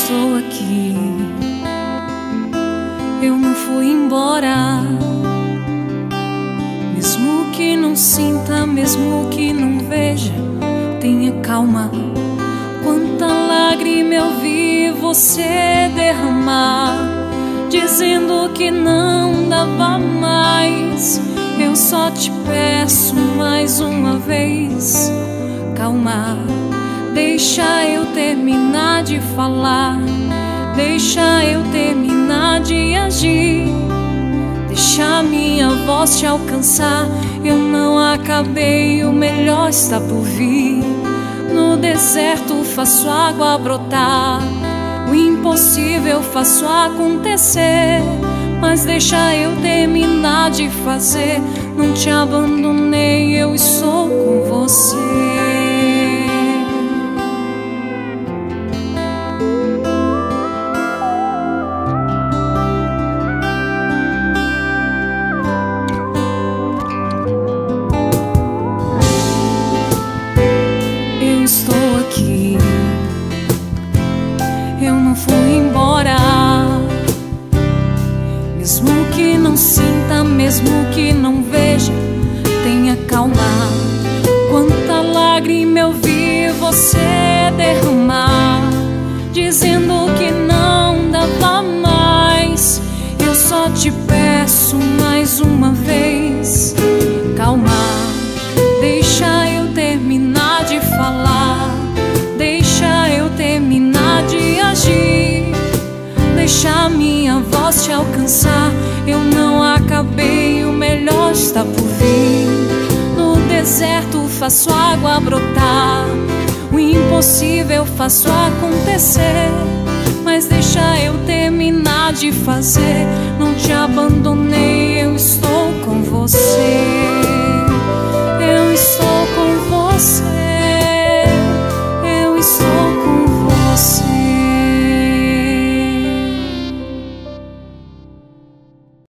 estou aqui, eu não fui embora. Mesmo que não sinta, mesmo que não veja, tenha calma. Quanta lágrima eu vi você derramar, dizendo que não dava mais. Eu só te peço mais uma vez, calma. Deixa eu terminar de falar, deixa eu terminar de agir, deixa minha voz te alcançar. Eu não acabei, o melhor está por vir. No deserto faço água brotar, o impossível faço acontecer. Mas deixa eu terminar de fazer. Não te abandonei, eu estou com você. Eu estou aqui, eu não fui embora. Mesmo que não sinta, mesmo que não veja, tenha calma. Quanta lágrima eu vi você derramar, dizendo que não dava mais. Eu só te peço mais uma vez, calma. Deixa eu terminar de falar, deixa eu terminar de agir, deixa minha voz te alcançar. Eu não acabei, o melhor está por vir. No deserto faço água brotar, o impossível faço acontecer. Mas deixa eu terminar de fazer. Não te abandonei, eu estou com você.